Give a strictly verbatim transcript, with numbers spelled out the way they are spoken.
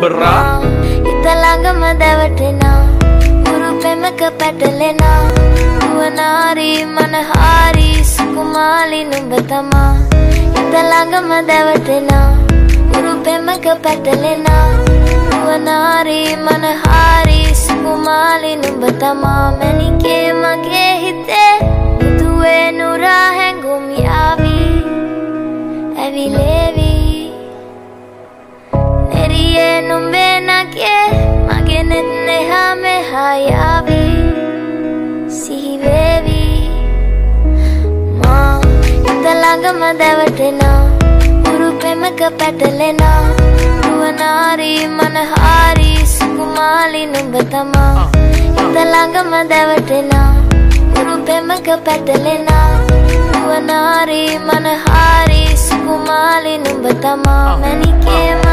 නුඹරා ඉතලංගම දැවටෙනා උරු පෙමක පැටලෙනා නුවනාරි මනහාරි සුකුමාලි නුඹ තමා ඉතලංගම දැවටෙනා උරු පෙමක පැටලෙනා නුවනාරි මනහාරි සුකුමාලි නුඹ තමා මැනිකේ මගේ හිතේ මුදුවේ නුරා හැඟුම් යාවි ඇවිලේවි නෙරියේ නුඹේ නගේ මගේ නෙත් නෙහා මෙහා යාවි සිහිවේවි මා ඉතලංගම දැවටෙනා උරු පෙමක පැටලෙනා නුවනාරි මනහාරි සුකුමාලි නුඹ තමා ඉතලංගම දැවටෙනා උරු පෙමක පැටලෙනා නුවනාරි මනහාරි සුකුමාලි නුඹ තමා මැනිකේ